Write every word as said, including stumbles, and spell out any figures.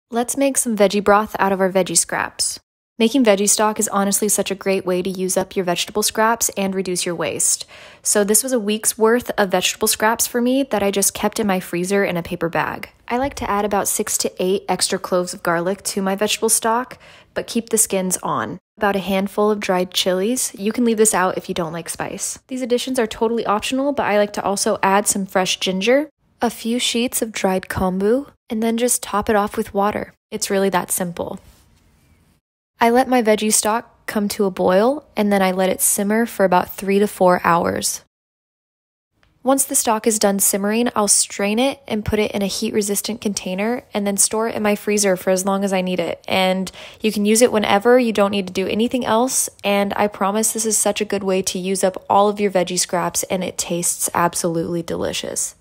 Let's make some veggie broth out of our veggie scraps. Making veggie stock is honestly such a great way to use up your vegetable scraps and reduce your waste. So this was a week's worth of vegetable scraps for me that I just kept in my freezer in a paper bag. I like to add about six to eight extra cloves of garlic to my vegetable stock, but keep the skins on. About a handful of dried chilies. You can leave this out if you don't like spice. These additions are totally optional, but I like to also add some fresh ginger, a few sheets of dried kombu, and then just top it off with water. It's really that simple. I let my veggie stock come to a boil, and then I let it simmer for about three to four hours. Once the stock is done simmering, I'll strain it and put it in a heat-resistant container and then store it in my freezer for as long as I need it. And you can use it whenever, you don't need to do anything else, and I promise this is such a good way to use up all of your veggie scraps, and it tastes absolutely delicious.